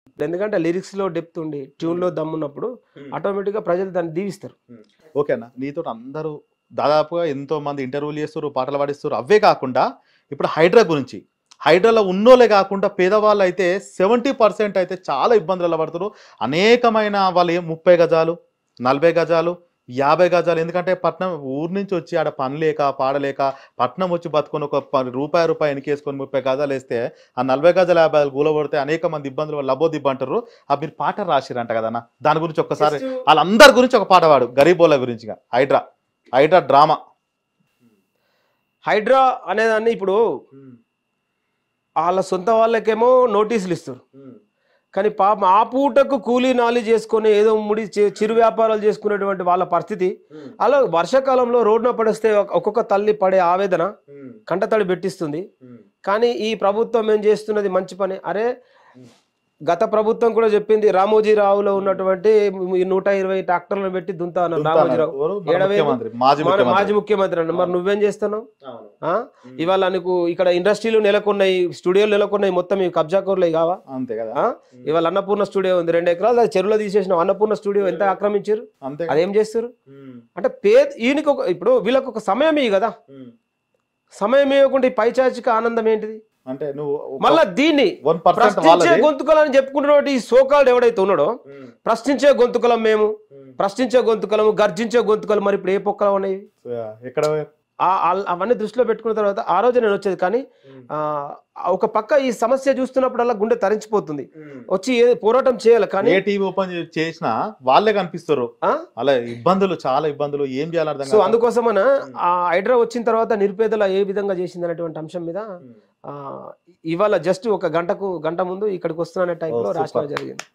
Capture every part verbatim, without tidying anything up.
ఎందుకంటే లిరిక్స్ లో డెప్త్ ఉండి ట్యూన్ లో దమ్మున్నప్పుడు ఆటోమేటిక్ గా ప్రజలు దాన్ని దీవిస్తారు. ఓకేనా, నీతో అందరూ దాదాపుగా ఎంతో మంది ఇంటర్వ్యూలు చేస్తారు, పాటలు పాడిస్తారు. అవే కాకుండా ఇప్పుడు హైడ్రా గురించి, హైడ్రాలో ఉన్నోళ్ళే కాకుండా పేదవాళ్ళు అయితే సెవెంటీ పర్సెంట్ అయితే చాలా ఇబ్బందులు పడుతున్నారు. అనేకమైన వాళ్ళు ఏం ముప్పై గజాలు నలభై గజాలు యాభై గజాలు, ఎందుకంటే పట్నం ఊరు నుంచి వచ్చి ఆడ పని లేక పాడలేక పట్నం వచ్చి బతుకొని ఒక రూపాయి రూపాయి ఎనికేసుకొని ముప్పై గజాలు వేస్తే ఆ నలభై గజాలు యాభై గూలబడితే అనేక మంది ఇబ్బందులు లబోదిబ్బ అంటారు. ఆ మీరు పాట రాసిరంట కదన్నా, దాని గురించి ఒక్కసారి వాళ్ళందరి గురించి ఒక పాట పాడు, గరీబోళ్ళ గురించి. హైడ్రా హైడ్రా డ్రామా. హైడ్రా అనేదాన్ని ఇప్పుడు వాళ్ళ సొంత వాళ్ళకేమో నోటీసులు ఇస్తారు, కానీ పాప ఆ పూటకు కూలీ నాలి చేసుకొని ఏదో ముడి చిరు వ్యాపారాలు చేసుకునేటువంటి వాళ్ళ పరిస్థితి. అలా వర్షాకాలంలో రోడ్డున పడేస్తే ఒక్కొక్క తల్లి పడే ఆవేదన కంటతడి పెట్టిస్తుంది. కానీ ఈ ప్రభుత్వం ఏం చేస్తున్నది మంచి పని. అరే గత ప్రభుత్వం కూడా చెప్పింది, రామోజీరావులో ఉన్నటువంటి నూట ఇరవై ట్రాక్టర్లను పెట్టి దుంతా అన్నారు రామోజీరావు, మాజీ ముఖ్యమంత్రి అన్న. మరి నువ్వేం చేస్తున్నావు? ఇవాళ నీకు ఇక్కడ ఇండస్ట్రీలు నెలకొన్నాయి, స్టూడియోలు నెలకొన్నాయి, మొత్తం ఈ కబ్జా కోర్లు కావా? ఇవాళ అన్నపూర్ణ స్టూడియో ఉంది, రెండు ఎకరాలు అది చెరువులో తీసేసిన అన్నపూర్ణ స్టూడియో ఎంత ఆక్రమించారు, అదేం చేస్తారు అంటే పేద ఈయనకి ఒక ఇప్పుడు వీళ్ళకి ఒక సమయం ఇవి కదా, సమయం ఇవ్వకుండా ఈ పైచాచిక ఆనందం ఏంటిది అంటే నువ్వు మళ్ళా దీన్ని ప్రశ్నించే గొంతుకలని చెప్పుకుంటున్నటువంటి ఈ సోకాల్డ్ ఎవడైతే ఉన్నాడో, ప్రశ్నించే గొంతుకలం మేము, ప్రశ్నించే గొంతుకలము, గర్జించే గొంతుకలు, మరి ఇప్పుడు ఏ పొక్కలు ఉన్నాయి ఎక్కడ అవన్నీ దృష్టిలో పెట్టుకున్న తర్వాత ఆ రోజు నేను వచ్చేది. కానీ ఆ ఒక పక్క ఈ సమస్య చూస్తున్నప్పుడల్లా గుండె తరించిపోతుంది, వచ్చి పోరాటం చేయాలి. కానీ ఏ టీవీ ఓపెన్ చేసినా వాళ్ళే కనిపిస్తారు, అలా ఇబ్బందులు చాలా ఇబ్బందులు, ఏం చేయాలి. సో అందుకోసమన ఆ హైడ్రా వచ్చిన తర్వాత నిరుపేదలు ఏ విధంగా చేసింది అనేటువంటి అంశం మీద ఆ ఇవాళ జస్ట్ ఒక గంటకు గంట ముందు ఇక్కడికి వస్తున్న టైంలో రాష్ట్రం జరిగింది.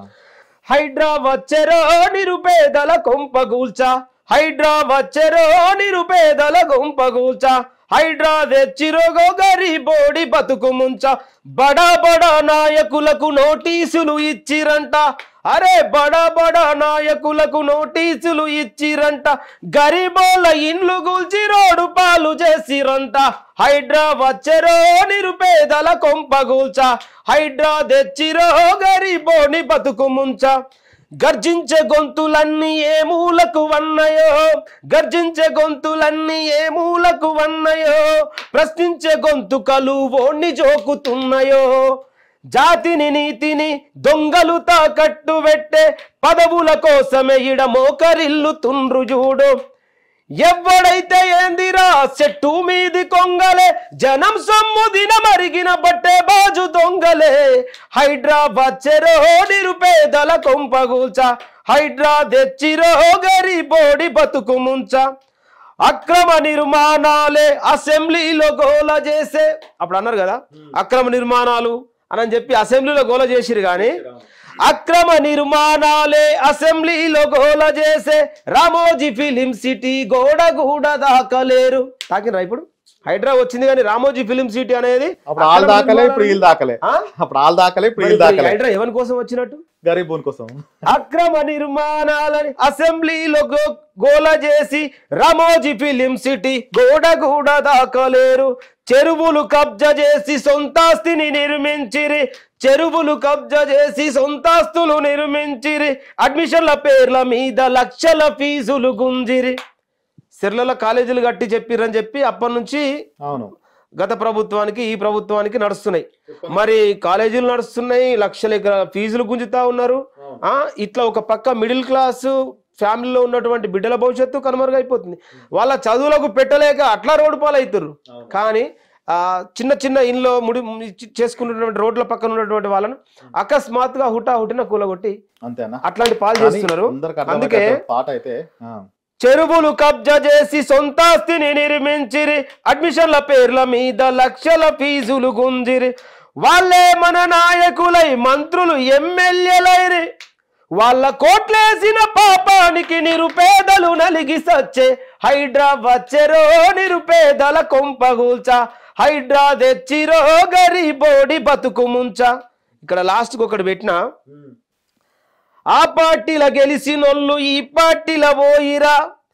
హైడ్రా వచ్చెరో నిరుపేదల కొంపగూల్చా, హైడ్రా వచ్చెరో నిరుపేదల గుంపగూల్చా, హైడ్రా తెచ్చిరోగో గరీబోడి బతుకు ముంచ, బడా బడా నాయకులకు నోటీసులు ఇచ్చిరంట, అరే బడా బడా నాయకులకు నోటీసులు ఇచ్చిరంట, గరీబోళ్ళ ఇండ్లు గుల్చి రోడ్డు పాలు చేసిరంట. హైడ్రా వచ్చెరో నిరుపేదల కొంపగూల్చా, హైడ్రా తెచ్చిరో గరీబోని బతుకు ముంచ, గర్జించే గొంతులన్నీ ఏ మూలకు వన్నయో, గర్జించే గొంతులన్నీ ఏ మూలకు వన్నయో, ప్రశ్నించే గొంతుకలు ఓణ్ణి జోకుతున్నాయో, జాతిని నీతిని దొంగలు తాకట్టు పెట్టే పదవుల కోసమే ఇడ మోకరిల్లుతుండ్రు చూడు, ఎవ్వడైతే ఏందిరా చెట్టు మీది కొంగలే, జనం సొమ్ము దిన మరిగిన బట్టే బాజు దొంగలే, హైడ్రా వచ్చెరో నిరుపేదల కొంపగూల్చా, హైడ్రా తెచ్చిరో గరీబోడి బతుకు ముంచ, అక్రమ నిర్మాణాలే అసెంబ్లీలో గోల చేసే, అప్పుడు అన్నారు కదా అక్రమ నిర్మాణాలు అని చెప్పి అసెంబ్లీలో గోల చేసిరు, కానీ అక్రమ నిర్మాణాలే అసెంబ్లీలో గోల చేసే రామోజీ ఫిలిం సిటీ గోడ గూడ దాకలేరు. తాకినరా ఇప్పుడు హైడ్రా వచ్చింది కానీ రామోజీ ఫిలిం సిటీ అనేది హైడ్రా ఎవరి కోసం వచ్చినట్టు, గరీబోన్ కోసం. అక్రమ నిర్మాణాలని అసెంబ్లీలో గోల చేసి రామోజీ ఫిలిం సిటీ గోడ గూడ దాకలేరు, చెరువులు కబ్జా చేసి సొంతాస్తిని నిర్మించిరి, చెరువులు కబ్జా చేసి సొంతాస్తులు నిర్మించిరి, అడ్మిషన్ల పేర్ల మీద లక్షల ఫీజులు గుంజిరి, సిర్లలో కాలేజీలు కట్టి చెప్పిరని చెప్పి అప్పటి నుంచి అవును గత ప్రభుత్వానికి ఈ ప్రభుత్వానికి నడుస్తున్నాయి. మరి కాలేజీలు నడుస్తున్నాయి, లక్షల ఫీజులు గుంజుతా ఉన్నారు. ఆ ఇట్లా ఒక పక్క మిడిల్ క్లాస్ ఫ్యామిలీలో ఉన్నటువంటి బిడ్డల భవిష్యత్తు కనుమరుగైపోతుంది, వాళ్ళ చదువులకు పెట్టలేక అట్లా రోడ్డు పాలు అవుతారు. కానీ ఆ చిన్న చిన్న ఇంట్లో ముడి చేసుకున్నటువంటి రోడ్ల పక్కన ఉన్నటువంటి వాళ్ళను అకస్మాత్తుగా హుటా హుటిన కూలగొట్టి అట్లాంటి పాలు చేస్తున్నారు. అందుకే పాట అయితే చెరువులు కబ్జా చేసి సొంతాస్తిని నిర్మించిరి, అడ్మిషన్ల పేర్ల మీద లక్షల ఫీజులు గుంజిరి, వాళ్ళే మన నాయకులై మంత్రులు ఎమ్మెల్యేలైరి, వాళ్ళ కోట్లేసిన పాపానికి నిరుపేదలు నలిగి సచ్చే, హైడ్రా వచ్చెరో నిరుపేదల కొంపగూల్చా, హైడ్రా తెచ్చిరో గరీబోడి బతుకు ముంచ. ఇక్కడ లాస్ట్కి ఒకటి పెట్టినా, ఆ పార్టీల గెలిచినోళ్ళు ఈ పార్టీల పోయిరా,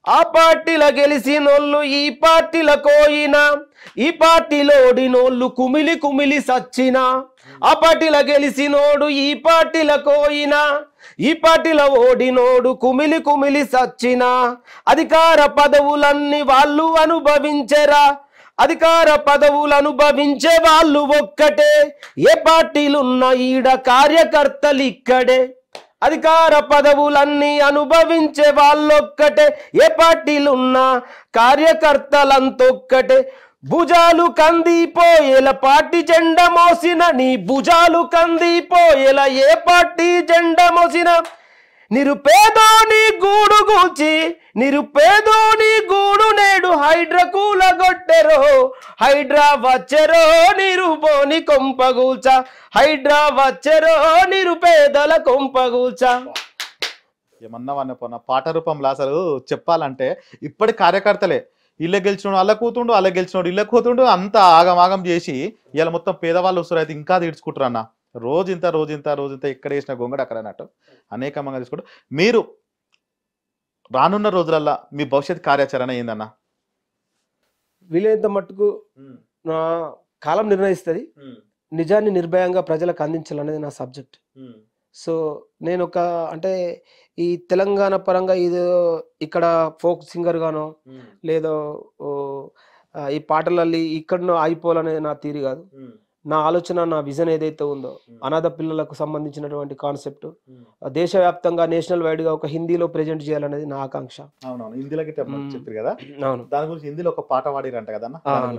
ఆ పార్టీలో గెలిచినోళ్ళు ఈ పార్టీలో కోయినా, ఈ పార్టీలో ఓడినోళ్ళు కుమిలి కుమిలి సచ్చినా, ఆ పార్టీలో గెలిచినోడు ఈ పార్టీలో కోయినా, ఈ పార్టీలో ఓడినోడు కుమిలి కుమిలి సచ్చినా, అధికార పదవులన్నీ వాళ్ళు అనుభవించరా, అధికార పదవులు అనుభవించే వాళ్ళు ఒక్కటే, ఏ పార్టీలున్న ఈడ కార్యకర్తలు ఇక్కడే, అధికార పదవులన్నీ అనుభవించే వాళ్ళొక్కటే, ఏ పార్టీలున్నా కార్యకర్తలంతొక్కటే, భుజాలు కందిపోయేల పార్టీ జెండా మోసిన, నీ భుజాలు కందిపోయేల ఏ పార్టీ జెండా మోసిన, నిరుపేదోని గూడు గూల్చి నిరుపేదోని గూడు నేడు హైడ్రా కూలగొట్టెరో, హైడ్రా వచ్చెరో నిరుపోని కొంపగూల్చ, హైడ్రా వచ్చెరో నిరుపేదల కొంపగూల్చ. ఏమన్నా వన్న పోన్న పాట రూపంలో అసలు చెప్పాలంటే ఇప్పటి కార్యకర్తలే ఇళ్ళ గెలిచినోడు అల్ల కూతుండు, అల్ల గెలిచినోడు ఇళ్ళ కూతుండు, అంత ఆగమాగం చేసి ఇలా మొత్తం పేదవాళ్ళు వస్తారు. అయితే ఇంకా తీర్చుకుంటారు అన్న, రోజు ఇంత రోజు ఇంత రోజు ఇంత ఎక్కడ వేసిన గొంగడు అక్కడ అన్నట్టు అనేకమంగా తీసుకుంటారు. మీరు రానున్న రోజులల్లా మీ భవిష్యత్ కార్యాచరణ ఏందన్న? వీలైనంత మట్టుకు నా కాలం నిర్ణయిస్తుంది, నిజాన్ని నిర్భయంగా ప్రజలకు అందించాలనేది నా సబ్జెక్ట్. సో నేను ఒక అంటే ఈ తెలంగాణ పరంగా ఇది ఇక్కడ ఫోక్ సింగర్ గానో లేదో ఈ పాటలల్లి ఇక్కడనో అయిపోవాలనేది నా తీరి కాదు. నా ఆలోచన, నా విజన్ ఏదైతే ఉందో అనాథ పిల్లలకు సంబంధించినటువంటి కాన్సెప్ట్ దేశవ్యాప్తంగా నేషనల్ వైడ్ గా ఒక హిందీలో ప్రెజెంట్ చేయాలనేది నా ఆకాంక్ష. అవునవును, హిందీలోకి చెప్పారు కదా. అవును, దాని గురించి హిందీలో ఒక పాట పాడిరంట కదా,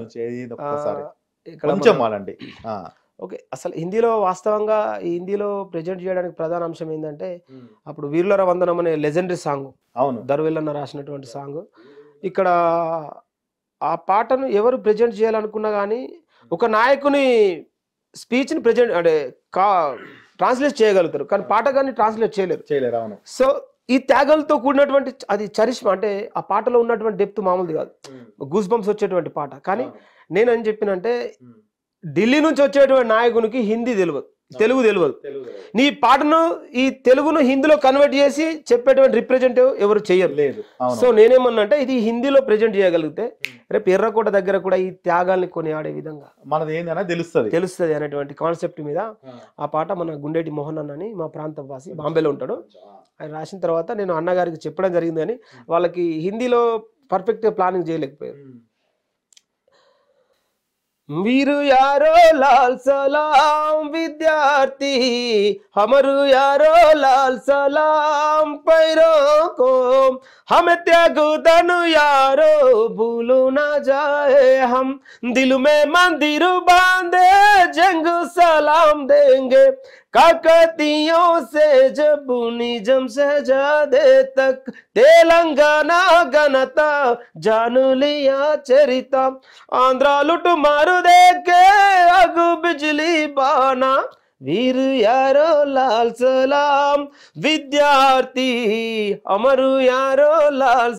కొంచెం వాడండి. ఓకే, అసలు హిందీలో వాస్తవంగా ఈ హిందీలో ప్రెజెంట్ చేయడానికి ప్రధాన అంశం ఏంటంటే అప్పుడు వీరులర వందనం అనే లెజెండరీ సాంగ్, అవును, దర్వేలన్న రాసినటువంటి సాంగ్. ఇక్కడ ఆ పాటను ఎవరు ప్రెజెంట్ చేయాలనుకున్నా కానీ ఒక నాయకుని స్పీచ్ని ప్రెజెంట్ అంటే కా ట్రాన్స్లేట్ చేయగలుగుతారు, కానీ పాట కానీ ట్రాన్స్లేట్ చేయలేరు చేయలేరు అవును. సో ఈ త్యాగాలతో కూడినటువంటి అది చరిష్మా అంటే ఆ పాటలో ఉన్నటువంటి డెప్త్ మామూలుది కాదు, గూస్ బంప్స్ వచ్చేటువంటి పాట. కానీ నేనేం చెప్పినంటే ఢిల్లీ నుంచి వచ్చేటువంటి నాయకునికి హిందీ తెలియదు, తెలుగు తెలియదు. నీ పాటను ఈ తెలుగును హిందీలో కన్వర్ట్ చేసి చెప్పేటువంటి రిప్రజెంటేటివ్ ఎవరు చెయ్యరు. సో నేనేమన్నా అంటే ఇది హిందీలో ప్రెజెంట్ చేయగలిగితే రేపు ఎర్రకోట దగ్గర కూడా ఈ త్యాగాల్ని కొనియాడే విధంగా మనది ఏందన్నా తెలుస్తుంది తెలుస్తుంది అనేటువంటి కాన్సెప్ట్ మీద ఆ పాట మన గుండేటి మోహన్ అన్న అని మా ప్రాంత వాసి బాంబేలో ఉంటాడు, ఆయన రాసిన తర్వాత నేను అన్నగారికి చెప్పడం జరిగింది. అని వాళ్ళకి హిందీలో పర్ఫెక్ట్గా ప్లానింగ్ చేయలేకపోయారు. वीर यारो लाल सलाम विद्यार्थी, हमरु यारो लाल सलाम पैरों को, हम त्याग दनु यारो भूलो न जाए हम, दिल में मंदिर बांधे जंग सलाम देंगे, काकतियों से जब निजम सजादे तक तेलंगाना गनता जान लिया चरिता, आंध्रा लुट मार दे के अग बिजली बाना, वीर यारो लाल सलाम विद्यार्थी, अमर यारो लाल